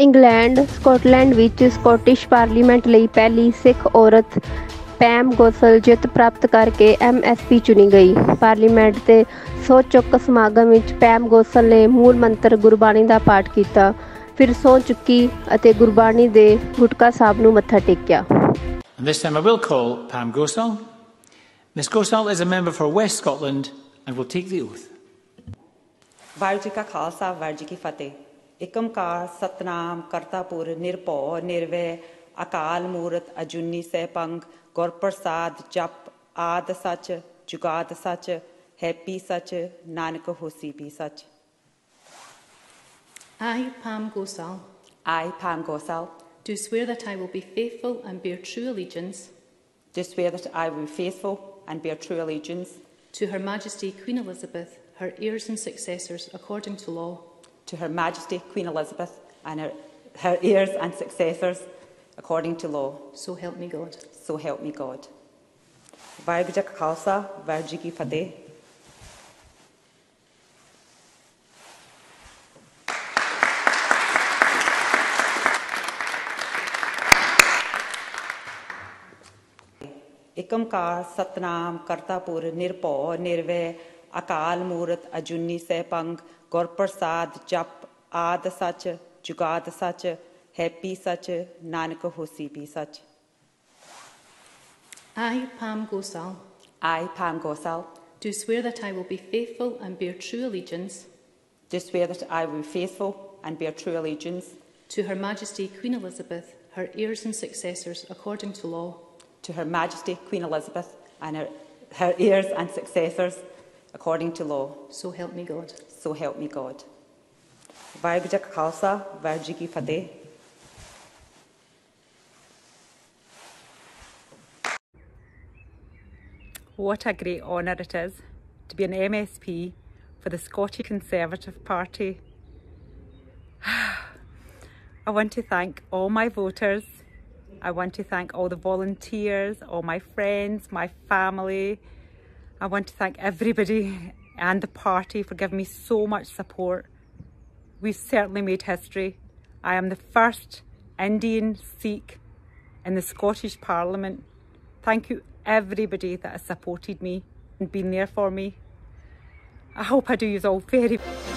England Scotland ਵਿੱਚ Scottish parliament ਲਈ ਪਹਿਲੀ ਸਿੱਖ ਔਰਤ ਪੈਮ ਗੋਸਲ ਜਿੱਤ ਪ੍ਰਾਪਤ ਕਰਕੇ MSP ਚੁਣੀ ਗਈ। ਪਾਰਲੀਮੈਂਟ ਦੇ ਸਹੁੰ ਚੁੱਕ ਸਮਾਗਮ ਵਿੱਚ ਪੈਮ ਗੋਸਲ ਨੇ ਮੂਲ ਮੰਤਰ ਗੁਰਬਾਣੀ ਦਾ ਪਾਠ ਕੀਤਾ, ਫਿਰ ਸਹੁੰ ਚੁੱਕੀ ਅਤੇ ਗੁਰਬਾਣੀ ਦੇ ਗੁਟਕਾ ਸਾਹਿਬ ਨੂੰ ਮੱਥਾ ਟੇਕਿਆ। This time I will call Pam Gosal. Ms Gosal is a member for West Scotland and will take the oath. Waheguru ji ਕਾ ਖਾਲਸਾ, ਵਾਹਿਗੁਰੂ ਜੀ ਕੀ ਫਤਿਹ। ਏਕ ਓਂਕਾਰ ਸਤਨਾਮ ਕਰਤਾ ਪੁਰ ਨਿਰਭਉ ਨਿਰਵੈਰ ਅਕਾਲ ਮੂਰਤ ਅਜੂਨੀ ਸੈਭੰ ਗੁਰ ਪ੍ਰਸਾਦ ਜਪ ਆਦ ਸਚ ਜੁਗਾਦ ਸਚ ਹੈਪੀ ਸਚ ਨਾਨਕ ਹੋਸੀ ਵੀ ਸਚ। I, Pam Gosal, I, Pam Gosal, do swear that I will be faithful and bear true allegiance do swear that I will be faithful and bear true allegiance to Her Majesty Queen Elizabeth, her heirs and successors according to law. To Her Majesty Queen Elizabeth and her heirs and successors according to law. So help me God. So help me God. Waheguru ji ਕਾ ਖਾਲਸਾ, ਵਾਹਿਗੁਰੂ ਜੀ ਕੀ ਫਤਿਹ। ਏਕ ਓਂਕਾਰ ਸਤਨਾਮ ਕਰਤਾ ਪੁਰ ਨਿਰਭਉ ਨਿਰਵੈਰ ਅਕਾਲ ਮੂਰਤ ਅਜੂਨੀ ਸੈਭੰ ਗੁਰ ਪ੍ਰਸਾਦ ਜਪ ਆਦ ਸਚ ਜੁਗਾਦ ਸਚ ਹੈਪੀ ਸਚ ਨਾਨਕ ਹੋਸੀ ਵੀ ਸਚ। I, Pam Gosal, I, Pam Gosal, do swear that I will be faithful and bear true allegiance do swear that I will be faithful and bear true allegiance to Her Majesty Queen Elizabeth, her heirs and successors according to law. to Her Majesty Queen Elizabeth and her heirs and successors according to law. So help me God. So help me God. Waheguru ji ਕਾ ਖਾਲਸਾ, ਵਾਹਿਗੁਰੂ ਜੀ ਕੀ ਫਤਿਹ। What a great honour it is to be an MSP for the Scottish Conservative Party. I want to thank all my voters. I want to thank all the volunteers, all my friends, my family. I want to thank everybody and the party for giving me so much support. We've certainly made history. I am the first Indian Sikh in the Scottish Parliament. Thank you everybody that has supported me and been there for me. I hope I do you all very